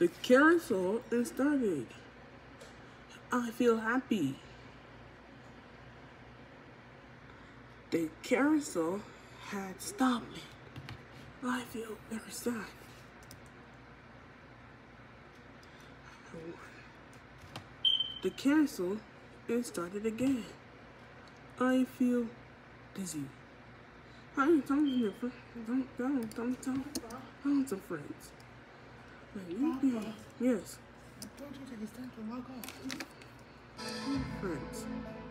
The carousel is started. I feel happy. The carousel had stopped. I feel very sad. The carousel is started again. I feel dizzy. I want some friends. Yes. I told you that it's time to log off. Friends.